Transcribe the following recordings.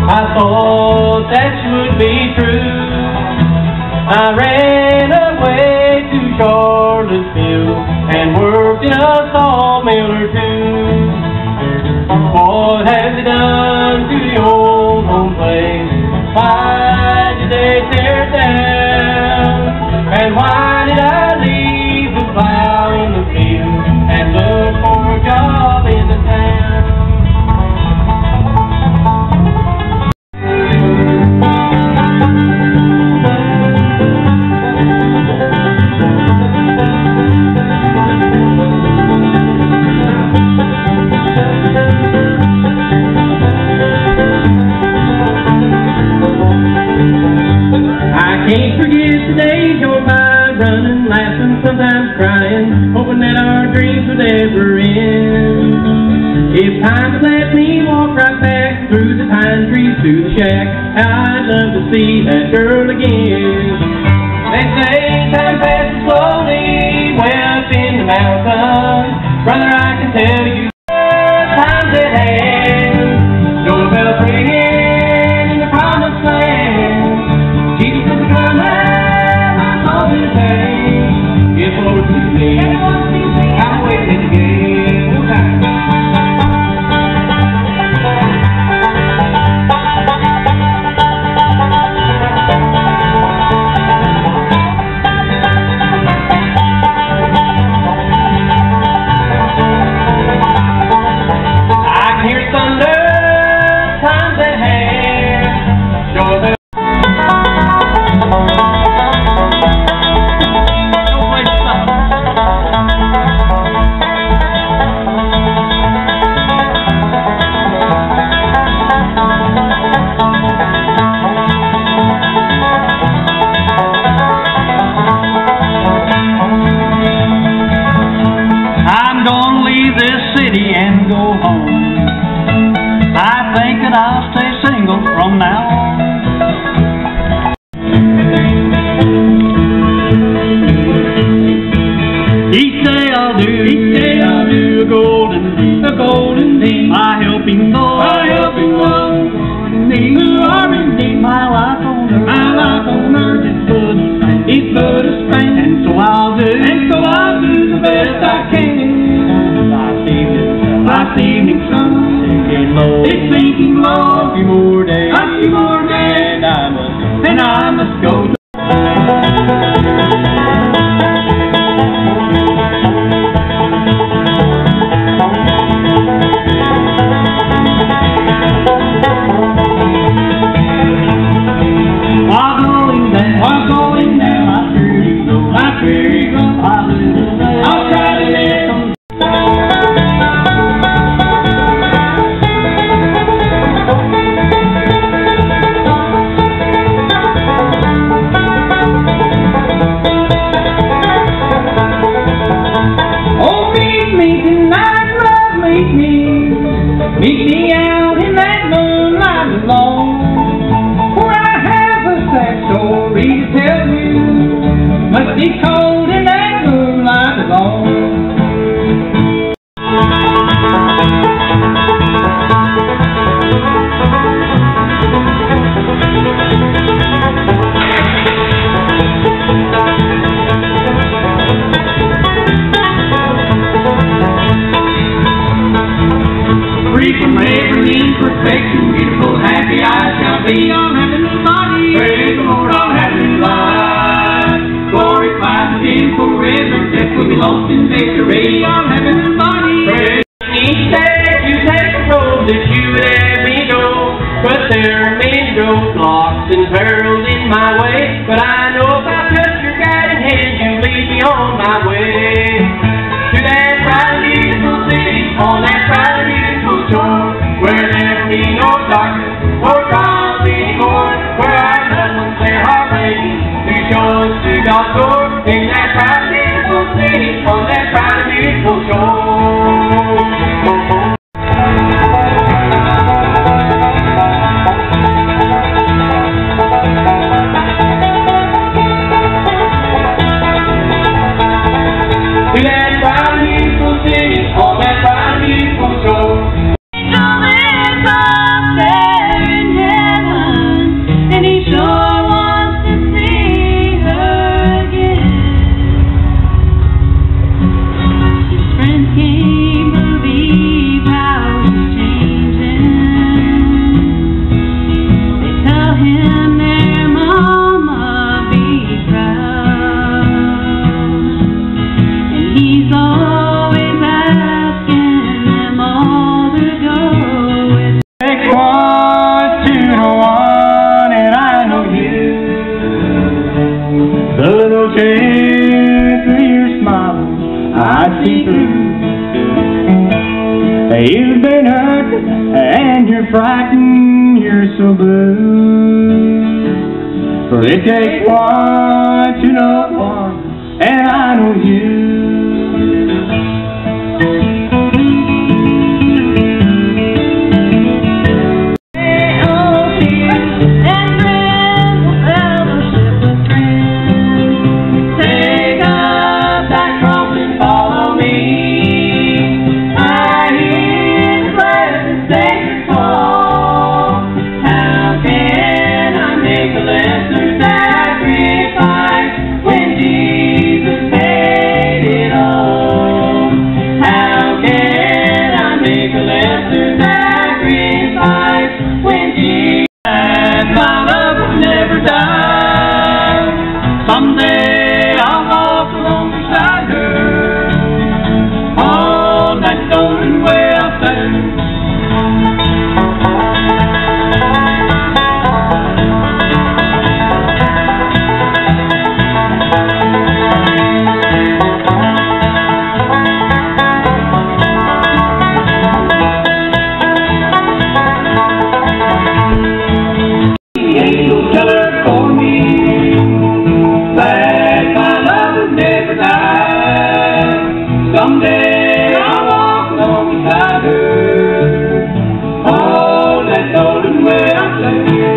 I thought that would be true. I ran away to Charlottesville and worked in a sawmill or two. What has it done to the old home place? Why did they tear it down? And why did I leave the plow in the field and look for a job in the town? Can't forget the days you're by, running, laughing, sometimes crying, hoping that our dreams would ever end. If time would let me walk right back through the pine trees to the shack, I'd love to see that girl again. They say time passes slowly way up in the mountains. Brother, I can tell you time's at hand. Doorbell ringing in the promised land. Jesus is coming, my soul is pain. Yes, Lord, please me. I'm waiting again. One time. I can hear thunder, time's at hand. Doorbell. And go home. I think that I'll stay single from now on. Each day I'll do a golden deed, my helping those who are in need. My life on earth is but a span, and so I'll do the best I can. Last evening sun, it's sinking low. A few more days, and I must go. While going there, my pretty girl, I'll try to live some. Meet me out in that moonlight alone, for I have a sad story to tell you. Must be cold in that moonlight alone. Free from every imperfection, beautiful, happy I shall be. On heavenly body, praise the Lord, on heavenly life. Glorified Him forever, death will be lost in victory. On heavenly body, praise. Each day you take the road that you would have me go, but there are many roadblocks and perils in my way. But I know if I touch your guiding hand, you lead me on my way to that bright and beautiful city, on that bright and beautiful shore, where there be no darkness or trials anymore, where our loved ones their heart waiting to show us to God's door, in that bright and beautiful city, on that bright and beautiful shore. To that bright and beautiful city, on that bright and beautiful shore. So there's up there in heaven. so blue. For it takes one to know one, and I know you. Someday I'll walk along beside her on that golden way up there. The angel tell her for me that my love will never die. Someday I'll walk along beside her. Oh, that golden way up there.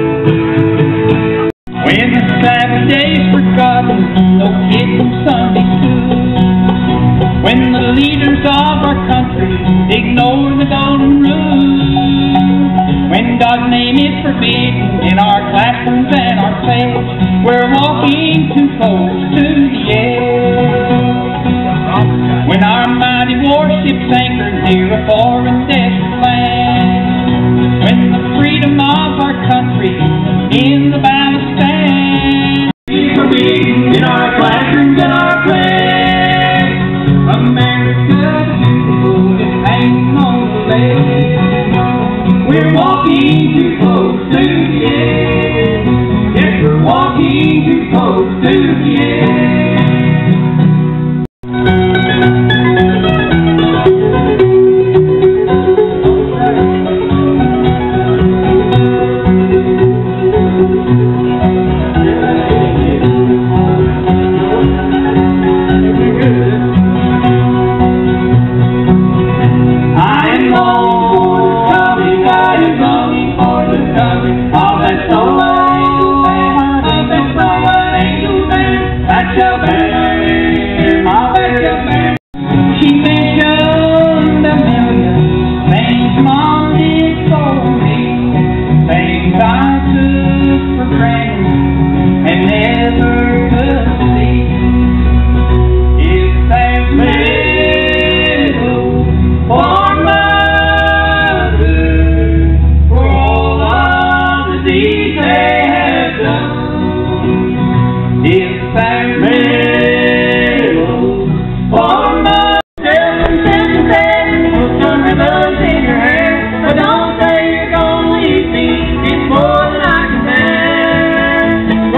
When the Sabbath day's forgotten, no kid from Sunday school. When the leaders of our country ignore the golden rule. When God's name is forbidden in our classrooms and our plays, we're walking too close to the edge. When our mighty warships anchor near a foreign desert land. When the freedom of our country in the balance stands. Forbidden in our classrooms and our plays. America's beautiful is hanging on the ledge. We're walking too close to the edge. Yes, we're walking too close to the edge. She mentioned a million things Mom did for me, things I took for granted and never could see. If there's little for Mother for all of the deeds they have done, if there's little for Mother. Don't say you're gonna leave me, it's more than I can bear.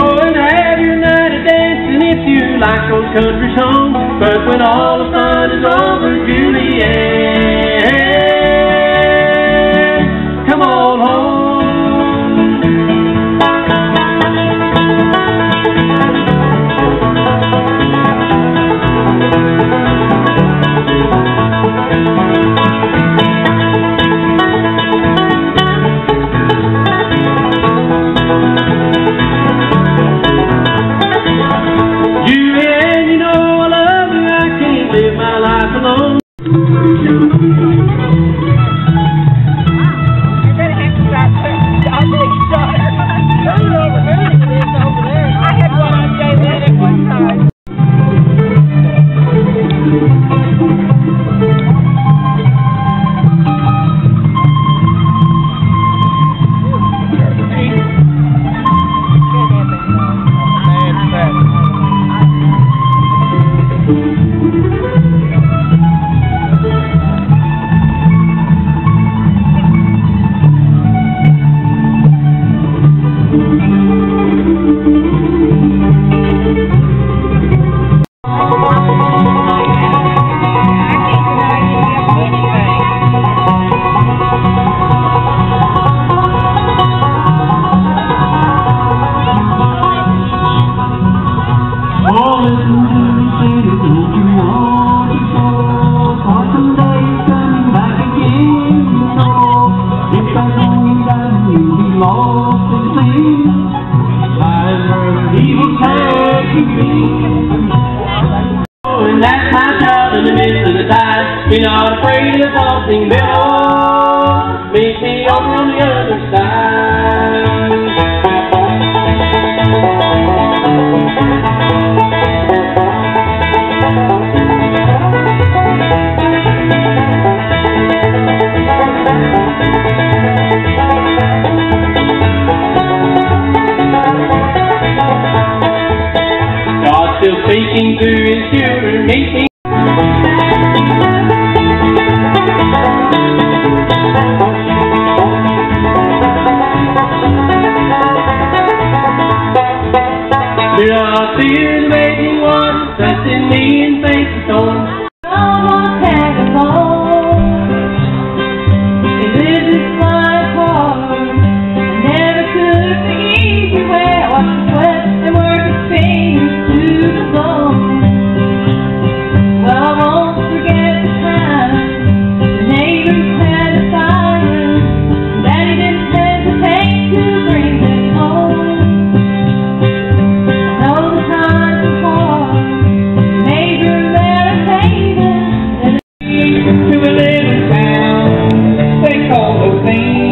soft and clean. Lies where evil had to be. And that's my child in the midst of the tide. Be not afraid of the tossing billows. Meet me over on the other side. God's still speaking through His children. Meet me. Do not fear the raging waters, trust in me and face the storm. I'm on tag along. They live this life hard. I never took the easy way. I watched the sweat and work his fingers to the bone. Well, I won't forget the time the neighbors had a fire. Daddy didn't hesitate to bring them home. To a little town they call Ocean.